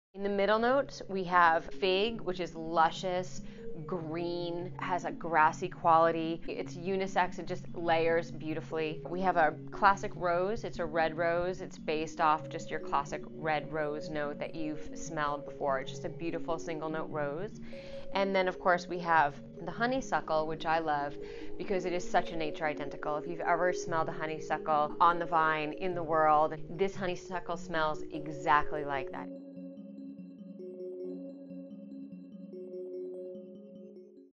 In the middle notes, we have fig, which is luscious, green, has a grassy quality. It's unisex, it just layers beautifully. We have a classic rose, it's a red rose. It's based off just your classic red rose note that you've smelled before. It's just a beautiful single note rose. And then, of course, we have the honeysuckle, which I love because it is such a nature identical. If you've ever smelled a honeysuckle on the vine in the world, this honeysuckle smells exactly like that.